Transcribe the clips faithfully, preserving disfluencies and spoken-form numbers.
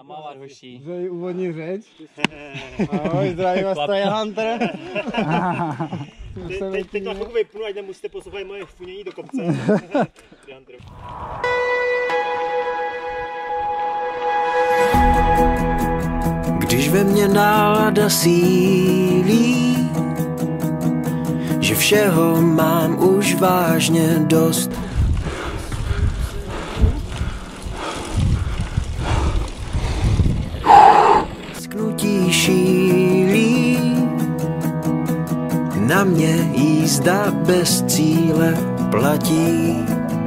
Namávat hoší. Že úvodní řeč. Ahoj, zdravím vás, to je Hunter. Te, teď, teď na chvilku vypnu, ať nemusíte poslouchat moje funění do kopce. Když ve mně nálada sílí, že všeho mám už vážně dost. Sknutí šílí, na mě jízda bez cíle platí.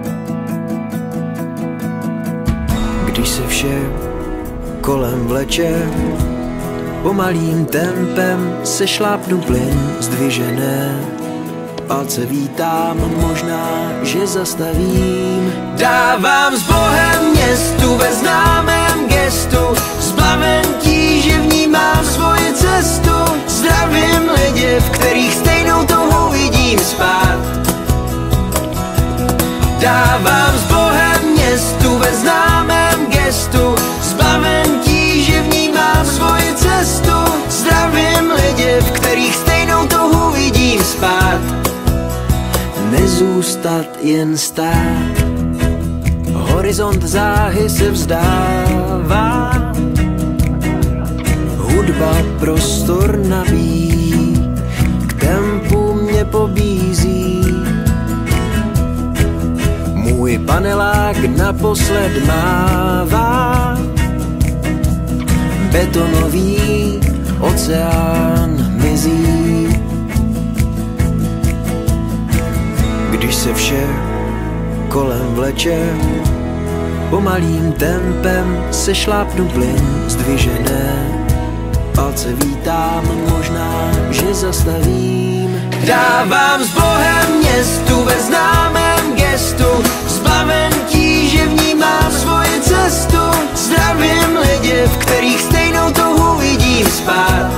Když se vše kolem vleče, pomalým tempem se šlápnu plyn zdvižené. Palce vítám, možná, že zastavím. Dávám s Bohem městu ve známém gestu, zbaven tíže vnímám svoji cestu. Zdravím lidi, v kterých stejnou touhou vidím spát. Dávám s Bohem městu ve známém gestu, zbaven tíže vnímám svoji cestu. Zdravím lidi, v kterých stejnou touhou vidím spát. Nezůstat, jen stát. Horizont záhy se vzdává, hudba prostor nabíjí, k tempu mě pobízí. Můj panelák naposled mává, betonový oceán mizí. Když se vše kolem vleče, pomalým tempem se šlápnu plyn zdvižené. Palce vítám, možná, že zastavím. Dávám s Bohem městu ve známém gestu, zbaven tíže vnímám svoji cestu. Zdravím lidi, v kterých stejnou touhu vidím spát.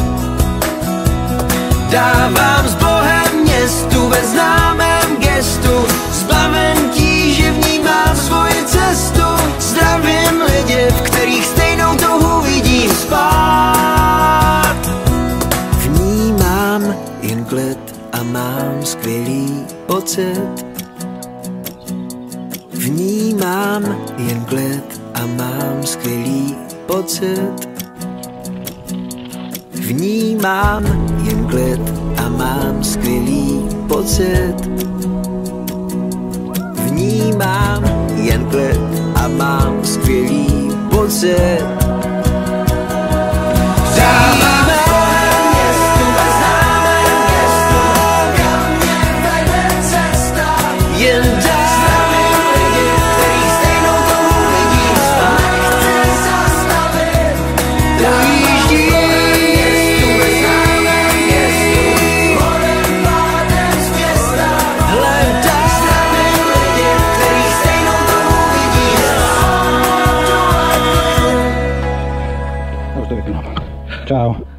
Dávám s Bohem městu ve známém gestu, zbaven tíže vnímám svoji cestu. Zdravím lidi, v kterých stejnou touhu vidím spát. Vnímám jen klid a mám skvělý pocit. Vnímám jen klid a mám skvělý pocit. Vnímám jen klid a mám skvělý pocit. Vnímám jen klid a mám skvělý pocit. Dávám Bohem městu ve známém gestu, kam mě vede cesta. Jen zdravím lidi, kterých stejnou touhu vidím spát. Chci zastavit, dojíždí. Čau.